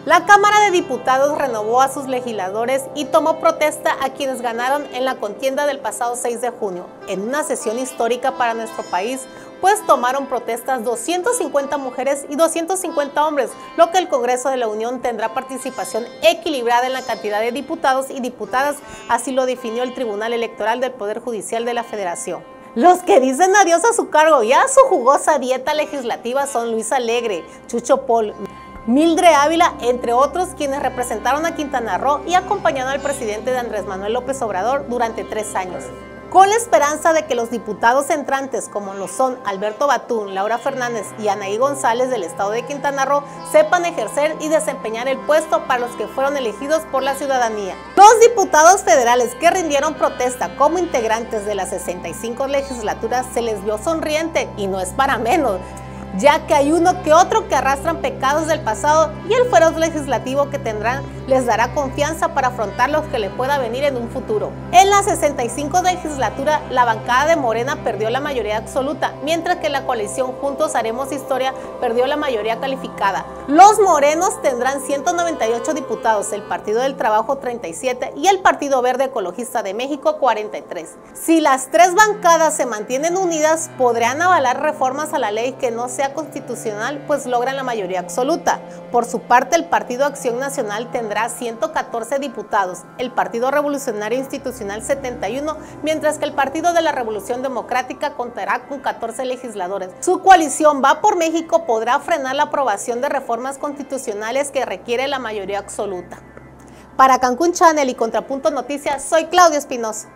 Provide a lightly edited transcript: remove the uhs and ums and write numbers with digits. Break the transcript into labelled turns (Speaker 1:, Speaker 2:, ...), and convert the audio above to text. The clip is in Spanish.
Speaker 1: La Cámara de Diputados renovó a sus legisladores y tomó protesta a quienes ganaron en la contienda del pasado 6 de junio, en una sesión histórica para nuestro país, pues tomaron protestas 250 mujeres y 250 hombres, lo que el Congreso de la Unión tendrá participación equilibrada en la cantidad de diputados y diputadas, así lo definió el Tribunal Electoral del Poder Judicial de la Federación. Los que dicen adiós a su cargo y a su jugosa dieta legislativa son Luis Alegre, Chucho Pol, Mildred Ávila, entre otros, quienes representaron a Quintana Roo y acompañaron al presidente Andrés Manuel López Obrador durante 3 años. Con la esperanza de que los diputados entrantes, como lo son Alberto Batún, Laura Fernández y Anaí González del estado de Quintana Roo, sepan ejercer y desempeñar el puesto para los que fueron elegidos por la ciudadanía. Los diputados federales que rindieron protesta como integrantes de las 65 legislaturas se les vio sonriente, y no es para menos, ya que hay uno que otro que arrastran pecados del pasado, y el feroz legislativo que tendrán les dará confianza para afrontar lo que le pueda venir en un futuro. En la 65 legislatura, la bancada de Morena perdió la mayoría absoluta, mientras que la coalición Juntos Haremos Historia perdió la mayoría calificada. Los morenos tendrán 198 diputados, el Partido del Trabajo 37 y el Partido Verde Ecologista de México 43. Si las 3 bancadas se mantienen unidas, podrán avalar reformas a la ley que no sea constitucional, pues logran la mayoría absoluta. Por su parte, el Partido Acción Nacional tendrá 114 diputados, el Partido Revolucionario Institucional 71, mientras que el Partido de la Revolución Democrática contará con 14 legisladores. Su coalición Va por México podrá frenar la aprobación de reformas constitucionales que requiere la mayoría absoluta. Para Cancún Channel y Contrapunto Noticias, soy Claudia Espinosa.